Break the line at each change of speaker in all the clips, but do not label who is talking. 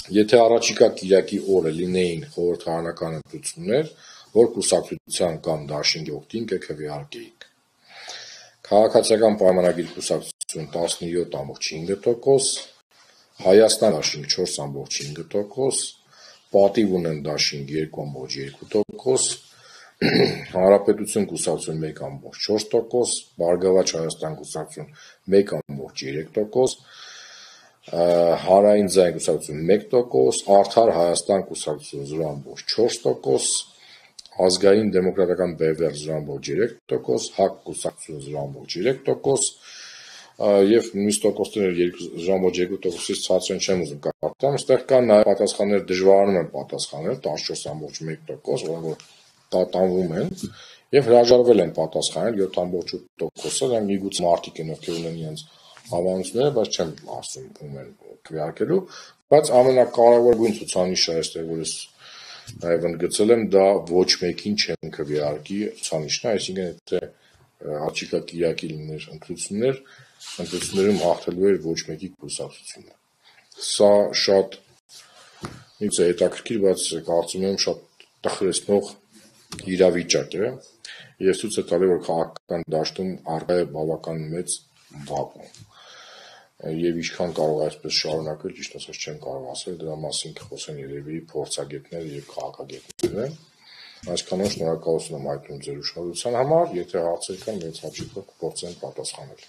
Եթե առաջիկա կիրակի օրը լինեին խորհրդարանական ընտրություններ, որ կուսակցության կամ դաշինքի օգտին կքվեարկեիք։ Քաղաքացիական պայմանագիր կուսակցություն 17,5%, Հայաստան դաշինք 4,5%, պատիվ ունեն դաշինք 2,2%, Հանրապետություն կուսակցություն 1,4%, Բարգավաճ Հայաստան կուսակցություն 1,3%, Հանրային ձայն կուսակցություն 1%, Արդար Հայաստան կուսակցություն 0,4%, Ազգային դեմոկրատական բևեռ 0,3%, ՀԱԿ կուսակցություն 0,3%, եւ նույնիսկ տոկոսները 0,2%-ից ցածր չեմ ուզում կարդամ, այստեղ կան նաեւ պատասխաններ դժվարանում են պատասխանել 14,1%, որոնք տատանվում են եւ հրաժարվել են պատասխանել 7,8%-ը, դրանք միգուցե մարդիկ են, ովքեր ունեն իրենց հավանությունները, բայց չեմ ասում ում են քվեարկելու, բայց ամենակարևորագույն ցուցանիշը այստեղ որ ես նաեւ ընդգծել եմ, դա ոչ մեկին չեն քվեարկի ցուցանիշն է, այսինքն եթե առաջիկա կիրակի լիներ ընտրություններում հաղթելու էր ոչ մեկի կուսակցությունը։ Սա շատ ինձ հետաքրքիր, բայց կարծում եմ շատ տխրեցնող իրավիճակ է եւ ցույց է տալի, որ քաղաքական դաշտում առկա է բավական մեծ վակուում։ Եվ ինչքան կարող է այսպես շարունակվել, ճիշտ ասած չեմ կարող ասել, դրա մասին կխոսեն երևի փորձագետները եւ քաղաքագետները։ Այսքանով շնորհակալություն եմ հայտնում ձեր ուշադրության համար, եթե հարցեր կան, մեծ հաճույքով կփորձեմ պատասխանել։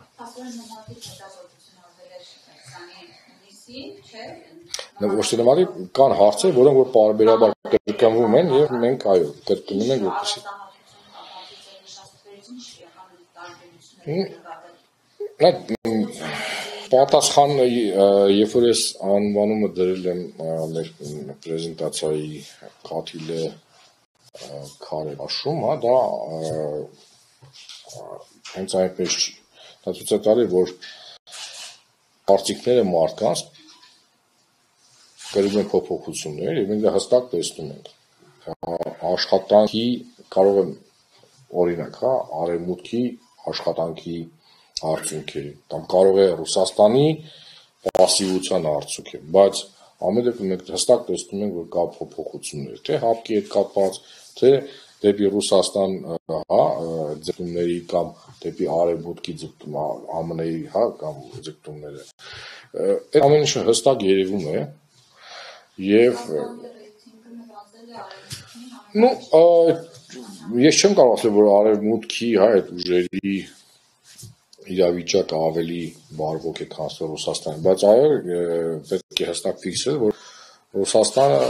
Ոչ թե նմանի կան հարցեր, որոնք որ պարբերաբար կրկնվում են եւ մենք այո կրկնում ենք որպեսզի պատասխանը երբ որ ես անվանումը դրել եմ մեր պրեզենտացիայի կաթիլը քարե աշում, հա, դա հենց այնպես չի։ Դա ցույց է տալի, որ կարծիքները մարդկանց կրում են փոփոխություններ եւ մենք դա հստակ տեսնում ենք։ Աշխատանքի կարող եմ օրինակ, հա, արևմուտքի աշխատանքի արդյունքերի, կամ կարող է Ռուսաստանի պասիվության արդյունք է, բայց ամեն դեպքում մենք հստակ տեսնում ենք, որ կա փոփոխություններ, թե հապկի հետ կապված, թե դեպի Ռուսաստան, հա, ձգտումների կամ դեպի արևմուտքի ձգտում, ԱՄՆ-ի, հա, կամ ձգտումները։ Այդ ամեն ինչը հստակ երևում է եւ ես չեմ կարող ասել, որ արևմուտքի, հա, այդ ուժերի իրավիճակը ավելի բարվոք է, քան Ռուսաստանի, բայց այո, պետք է հստակ ֆիքսել, որ Ռուսաստանը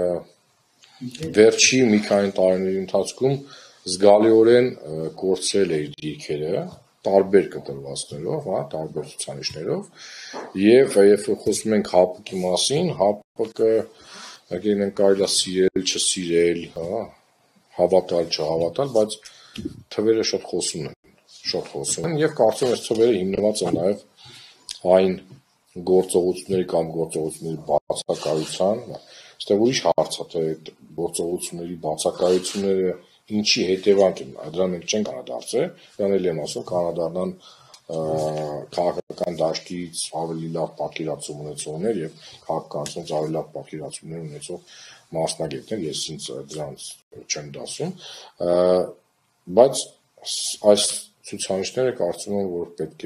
վերջի մի քանի տարիների ընթացքում զգալիորեն կորցրել է իր դիրքերը, տարբեր կտրվածքներով, հա, տարբեր ցուցանիշներով, եւ երբ խոսում ենք ՀԱՊԿ-ի մասին, ՀԱՊԿ-ը եկել կարելի է սիրել, չսիրել, հա, հավատալ, չհավատալ, բայց թվերը շատ խոսում են եւ կարծում եմ այս թվերը հիմնված են նաեւ այն գործողությունների կամ գործողությունների բացակայության, այստեղ ուրիշ հարց է, թե այդ գործողությունների բացակայությունները ինչի հետևանք են, դրան մենք չենք անդրադարձել, դրան էլ եմ ասում, կանադառնան քաղաքական դաշտից ավելի լավ պատկերացում ունեցողներ եւ քաղաքականությունից ավելի լավ պատկերացումներ ունեցող մասնագետներ, ես ինձ դրանց չեմ դասում, բայց այս ցուցանիշները կարծում եմ, որ պետք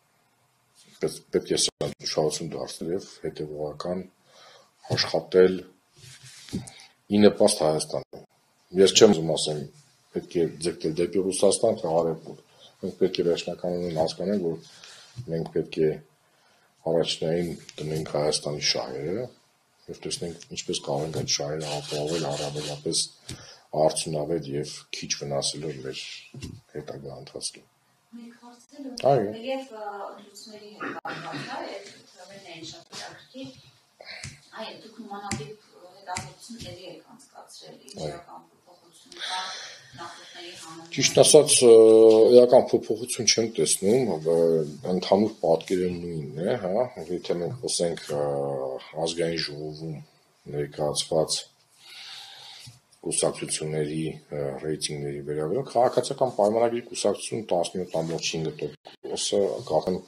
է սրանց ուշադրություն դարձնել եւ հետեւողական աշխատել ի նպաստ Հայաստանի։ Ես չեմ ուզում ասեմ, պետք է ձգտել դեպի Ռուսաստան, թե արևմուտք։ Մենք պետք է վերջնականորեն հասկանանք, որ մենք պետք է առաջնային դնենք Հայաստանի շահերը եւ տեսնենք ինչպես կարող ենք այդ շահերը ապահովել առավելապես արդյունավետ եւ քիչ վնասելով մեր հետագա ընթացքին։
Մենք հարցել ենք,
այո։
Եվ ընդրությունների հետ կապված, այդ թվերն են շատ հետաքրքիր։ Այո, դուք նմանատիպ հետազոտությունների եք անցկացրել, իրական փոփոխություն կա նախորդների համեմատ։
Ճիշտ ասած, իրական փոփոխություն չեմ տեսնում, ընդհանուր պատկերը նույնն է, հա, եթե մենք խոսենք ազգային ժողովում ներկայացված կուսակցությունների ռեյտինգների վերաբերյալ քաղաքացիական պայմանագրի կուսակցություն 17,5%-ը գաղթեն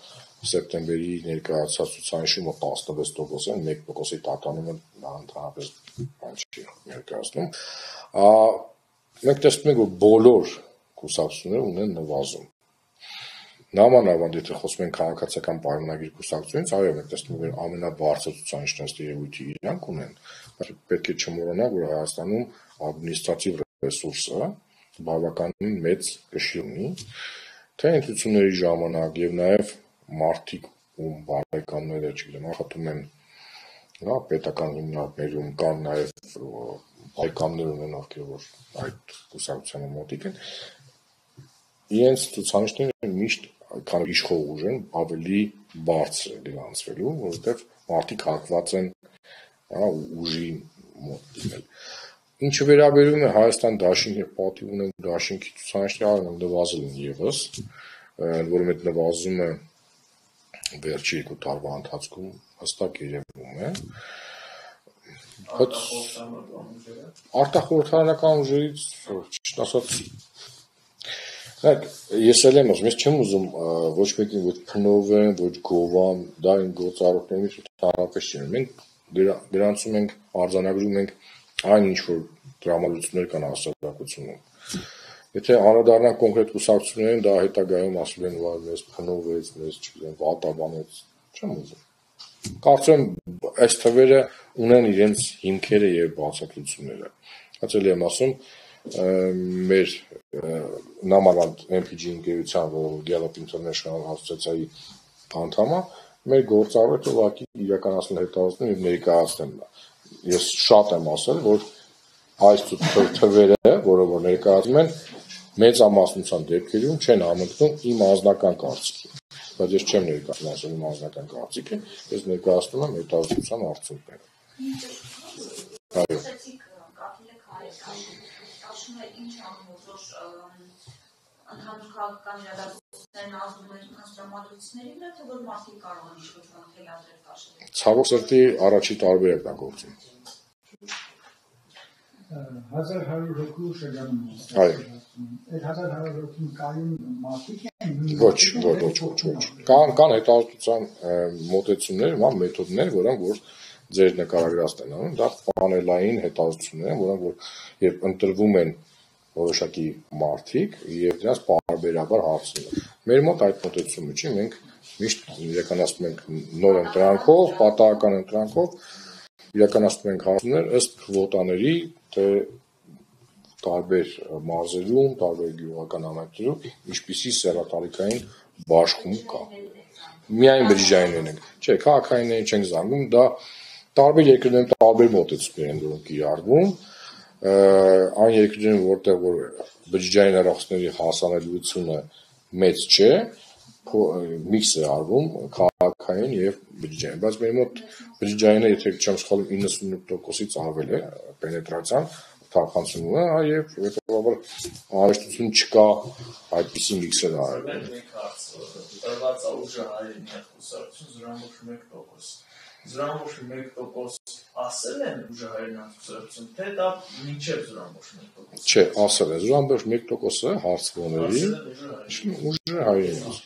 սեպտեմբերի ներկայացած ցուցանիշի մոտ 16% են, 1%-ի տատանումը ընդհանրապես բան չի ներկայացնում։ Մենք տեսնում ենք, որ բոլոր կուսակցությունները ունեն նվազում։ Նամանավանդ եթե խոսում ենք քաղաքացիական պայմանագիր կուսակցությունից, այո, մենք տեսնում ենք ամենաբարձր ցուցանիշն ըստ երևույթի իրանք ունեն, բայց պետք է չմոռանալ, որ Հայաստանում ադմինիստրատիվ ռեսուրսը բավականին մեծ կշիռ ունի, թե ընտրությունների ժամանակ եւ նաեւ մարդիկ ու բարեկամները, չգիտեմ, աշխատում են պետական հիմնարկներում կան նաեւ բարեկամներ ունեն, ովքեր այդ կուսակցությանը մոտիկ են, իրենց ցուցանիշները միշտ քան իշխող ուժ են ավելի բարձր է գրանցվելու, որովհետեւ մարդիկ հակված են ուժի մոտ դիմել։ Ինչը վերաբերում է Հայաստան դաշինք եւ պատիվ ունեն դաշինքի ցուցանիշները նվազել են եւս, որում այդ նվազումը վերջի 2 տարվա ընթացքում հստակ երևում է։ Արտախորհրդարանական ուժերից ճիշտ ասած ես էլ եմ ասում, ես չեմ ուզում ոչ մեկին ոչ փնովեն, ոչ գովան, դա այն գործառույթներից ընդհանրապես չեն։ Մենք գրանցում ենք, արձանագրում ենք այն ինչ որ դրամատուրգներ կան հասարակությունում։ Եթե անդրադառնանք կոնկրետ կուսակցություններին, դա հետագայում ասում են, որ մեզ փնովեց, մեզ չգիտեմ, վատաբանեց, չեմ ուզում։ Կարծում եմ այս թվերը ունեն իրենց հիմքերը եւ բացատրությունները։ Հացել եմ ասում, մեր նամանավանդ MPG ընկերության, որը Gallup International ասոցիացիայի անդամ է, մեր գործառույթը ուղղակի իրականացնել հետազոտում եւ ներկայացնել։ Ես շատ եմ ասել, որ այս թվերը, որը որ ներկայացնում են, մեծամասնության դեպքերում չեն համընկնում իմ անձնական կարծիքին, բայց ես չեմ ներկայացնում ասել իմ անձնական կարծիքը, ես ներկայացնում եմ հետազոտության արդյունքները։ Այո։
Ընդհանուր քաղաքական իրադարձություններն ազդում են դրամատուրգների վրա, թե որ մարդիկ կարող են ինչ-որ թելադրել կաշել։
Ցավոք սրտի առաջի տարբերակն է գործում։
1102 շրջանում է։
Այո։
Այդ 1102-ին կայուն մարդիկ են։
Ոչ։ Կան հետազոտության մոտեցումներ, մեթոդներ, որոնք որ ձեր նկարագրածն են անում, դա պանելային հետազոտություններ են, որոնք որ երբ ընտրվում են որոշակի մարդիկ եւ դրանց բարբերաբար հարցնում։ Մեր մոտ այդ մոտեցումը չի, մենք միշտ իրականացնում ենք նոր ընտրանքով, պատահական ընտրանքով իրականացնում ենք հարցումներ ըստ քվոտաների, թե տարբեր մարզերում, տարբեր գյուղական համայնքներում ինչպիսի սեռատարիքային բաշխում կա։ Միայն բջջայիններն են։ Չէ, քաղաքայիններին չենք զանգում, դա տարբեր երկրներում տարբեր մոտեցումներ են, որոնք կիրառվում։ Այն երկրներում, որտեղ որ բջջային հեռախոսների հասանելիությունը մեծ չէ, միքս է արվում քաղաքային եւ բջջային, բայց մեր մոտ բջջայինը, եթե չեմ սխալվում, 98%-ից ավել է պենետրացիան, թափանցումը, եւ հետեւաբար արհեստություն չկա այդպիսի միքսեր արել։
Տրված ուժը հայերենի կուսակցություն 0.1%։ 0.1% ասել են ուժը հայերենացություն, թե դա մինչև 0.1%։
Չէ, ասել է 0.1%-ը հարցվողների ուժը հայերենացություն։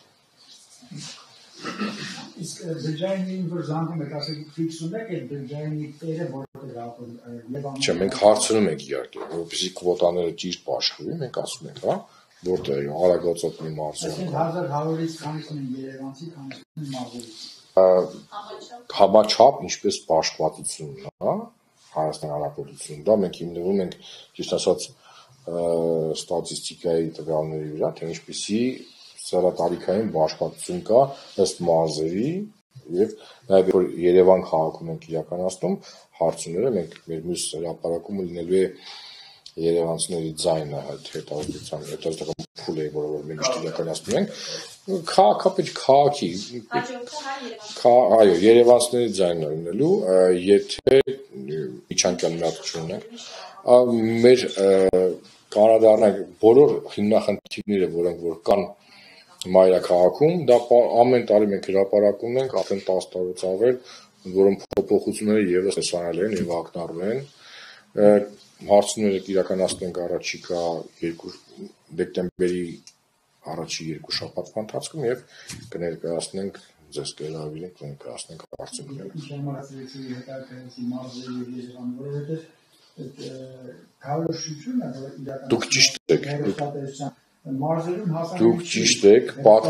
Իսկ բջջայինին որ զանգում եք, ասեք ֆիքսում եք այդ բջջայինի տերը որտեղ ապրում։
Չէ, մենք հարցնում ենք իհարկե, որպեսզի քվոտաները ճիշտ բաշխվի, մենք ասում ենք, հա, որտեղ Արագածոտնի մարզում։
1100-ից քանիսն են երևանցի, քանիսն են մարզերից։
Համաչափ ինչպես բաշխվածությունն է, հա, Հայաստան Հանրապետությունում, դա մենք հիմնվում ենք, ճիշտ ասած, ստատիստիկայի տվյալների վրա, թե ինչպիսի սեռատարիքային բաշխվածություն կա ըստ մարզերի եւ նաեւ որ Երևան քաղաքում ենք իրականացնում հարցումները, մենք մեր մյուս հրապարակումը լինելու է երևանցիների ձայնը հետազոտական փուլ է, որը մենք միշտ իրականացնում ենք, քաղաքապետ քաղաքի, այո, երևանցիների ձայնն է լինելու, եթե միջանկյալ միացություն ունենք, մեր կանադառնանք բոլոր հիմնախնդիրները, որոնք որ կան մայրաքաղաքում, դա ամեն տարի մենք հրապարակում ենք, արդեն 10 տարուց ավել, որոնք փոփոխությունները եւս տեսանելի են եւ ակնառու են։ Հարցումները իրականացնում ենք առաջիկա 2 դեկտեմբերի առաջի 2 շաբաթվա ընթացքում եւ կներկայացնենք ձեզ կերավիրենք ներկայացնենք արդյունքները։
Ինչ համարացրեցի հետաքրքրեցի մարզերի եւ Երևանը, որովհետեւ այդ քարոշությունը, որ իրական
Դուք ճիշտ եք,
մարզերում հասանելի
Դուք ճիշտ եք,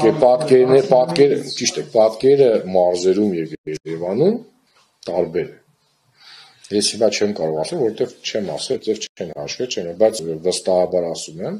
պատկերը մարզերում եւ Երևանում տարբեր է։ Ես հիմա չեմ կարող ասել, որովհետեւ չեմ ասել, ձեր չեն հաշվել, չեմ, բայց վստահաբար ասում եմ,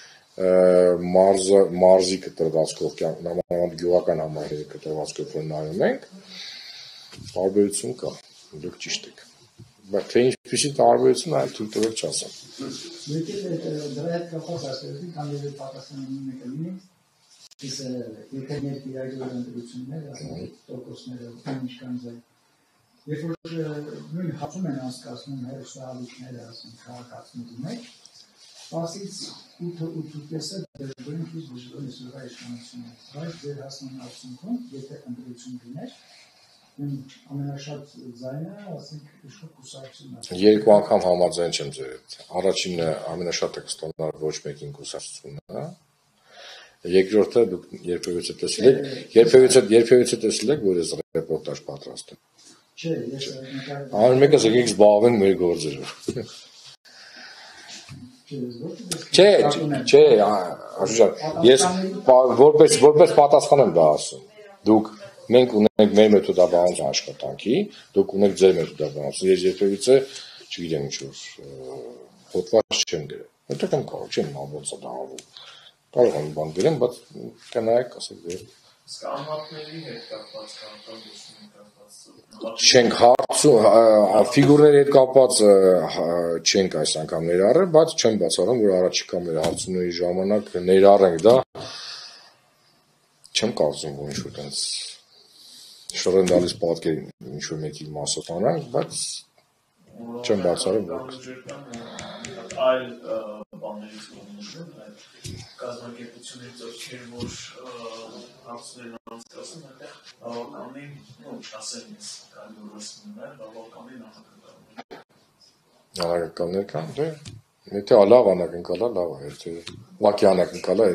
մարզի կտրվածքով, նամանավանդ գյուղական համայնքների կտրվածքով որ նայում ենք, տարբերություն կա, դուք ճիշտ եք։ Բայց թե ինչպիսի տարբերություն այլ թույլ տվեք չասեմ։
Դրա հետ կապված ասեցի, կամ եւ պատասխանում մեկը լինի, իսկ եթե ներկայացնող ընտրություններ, ասենք տոկոսները ինչքան ձայ։ Երբ որ նույն հացում են անցկացնում հերոսահալիքները, ասենք քաղաքացիների մեջ, Պասից 8-8-ը դժգոհին քիչ դժգոհին սուրղա իշխանությունը, բայց դեր հասնան արդյունքում, եթե ընտրություն լիներ, ամենաշատ ձայնը, ասենք, իշխող կուսակցությունն է։
Երկու անգամ համաձայն չեմ ձեր հետ։ Առաջինը ամենաշատը կստանար ոչ մեկին կուսակցությունը, երկրորդը դուք երբևիցե տեսել եք, որ ես ռեպորտաժ պատրաստ եմ։
Չէ, ես
Ամեն մեկը եկեք զբաղվենք մեր գործերով։ Չէ, Աշուշան, ես որպես պատասխան եմ դա ասում։ Դուք մենք ունենք մեր մեթոդաբանության աշխատանքի, դուք ունեք ձեր մեթոդաբանություն։ Ես երբևիցե, չգիտեմ ինչ որ հոդված չեմ գրել։ Որտեղ եմ կարող, չեմ ոնց է դա անում։ Կարող եմ բան գրեմ, բայց կնայեք, ասեք դե։
Սկանմատների հետ կապված քաղաքացիություն կապված
Չենք հարցում, ֆիգուրների հետ կապված չենք այս անգամ ներառել, բայց չեմ բացառում, որ առաջիկա մեր հարցումների ժամանակ ներառենք դա։ Չեմ կարծում, որ ինչ-որ տենց շռնդալից պատկեր ինչ-որ մեկի մասը տանանք, բայց չեմ բացառում, որ
այլ բաներից կողմնություն, այլ կազմակերպությունների ծրքեր, որ հարցներն անցկացում, այդտեղ բավականին, չասեմ ես, կարևորս մներ, բավականին
անակնկալներ կան, դե, եթե լավ անակնկալա, լավ է, եթե ուղղակի անակնկալա է։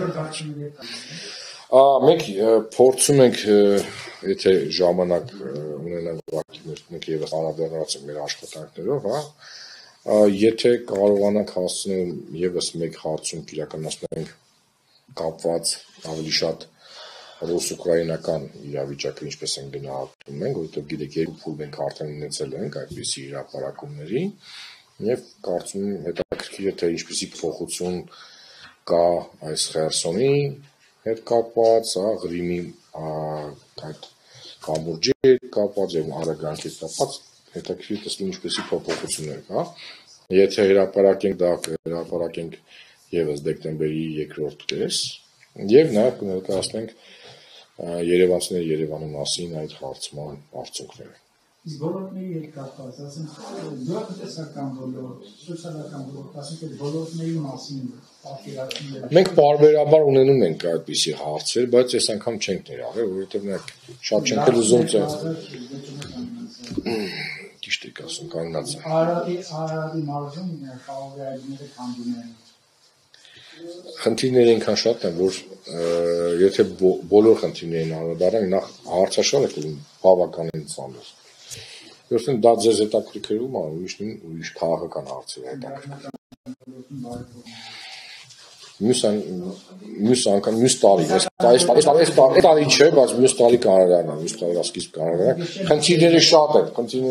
Մենք փորձում ենք, եթե ժամանակ ունենանք ուղղակի մենք ևս անդրադառնալով մեր աշխատանքներով, հա, եթե կարողանանք հասցնել ևս մեկ հարցում իրականացնենք կապված ավելի շատ ռուս-ուկրաինական իրավիճակը ինչպես են գնահատում ենք, որովհետև գիտեք երկու փուլ մենք արդեն ունեցել ենք այդպիսի հրապարակումների եւ կարծում եմ հետաքրքիր է թե ինչպիսի փոխություն կա այս Խերսոնի հետ կապված, Ղրիմի այդ կամուրջի հետ կապված եւ Արագանքի հետ կապված հետաքրքիր տեսնեմ ինչպիսի փոփոխություններ կա։ Եթե հրապարակենք դա հրապարակենք եւս դեկտեմբերի 2-րդ կես եւ նաեւ կներկայացնենք երևանցիների Երևանի մասին այդ հարցման արդյունքները։
Իսկ ոլորտների հետ կապված, ասենք, գյուղատնտեսական ոլորտ, սոցիալական ոլորտ, ասենք, այդ ոլորտների մասին պատկերացումները։
Մենք բարբերաբար ունենում ենք այդպիսի հարցեր, բայց այս անգամ չենք ներառել, որովհետեւ մենք շատ չենք ուզում ճիշտ եք ասում, կանգնած է։
Արարատի մարզում խաղողայինները քանդում
Խնդիրները այնքան շատ են, որ եթե բոլոր խնդիրներին անդրադառնանք, նախ հարցաշարը կլինի բավականին ծանր։ Որտեղ դա ձեզ հետաքրքրում է, ուրիշ քաղաքական հարցեր հետաքրքրում։ Մյուս անգամ մյուս տարի, այս տարի չէ, բայց մյուս տարի կանադառնա, մյուս տարի ասկիզբ կանադառնա։ Խնդիրները շատ են։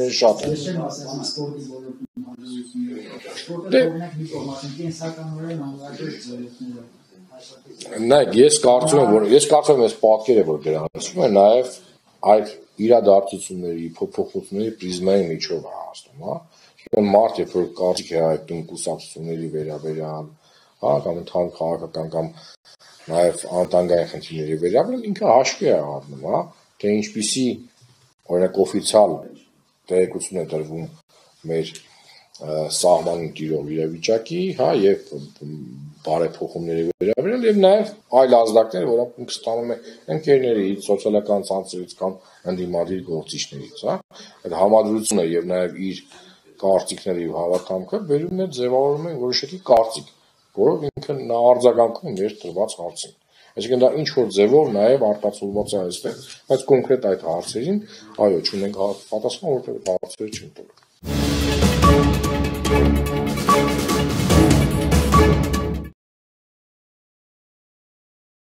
Նայեք, ես կարծում եմ, որ այս պատկերը, որ գրանցվում է, նաև այդ իրադարձությունների, փոփոխությունների պրիզմայի միջով է հասնում, հա։ Մարդ, երբ որ կարծիք է հայտնում կուսակցությունների վերաբերյալ, հա, կամ ընդհանուր քաղաքական կամ նաև անվտանգային խնդիրների վերաբերյալ, ինքը հաշվի է առնում, հա, թե ինչպիսի օրինակ օֆիցիալ տեղեկություն է տրվում մեր սահմանում տիրող իրավիճակի, հա, եւ բարեփոխումների վերաբերյալ եւ նաեւ այլ ազդակներ, որոնք ինքը ստանում է ընկերներից, սոցիալական ցանցերից կամ ընդդիմադիր գործիչներից, հա։ Այդ համադրությունը եւ նաեւ իր կարծիքները եւ հավատամքը բերում է ձևավորում է որոշակի կարծիք, որով ինքը նա արձագանքում մեր տրված հարցին։ Այսինքն դա ինչ որ ձևով նաև արտացոլված է այստեղ, բայց կոնկրետ այդ հարցերին, այո, չունենք պատասխան, որտեղ հարցերը չեն տալու։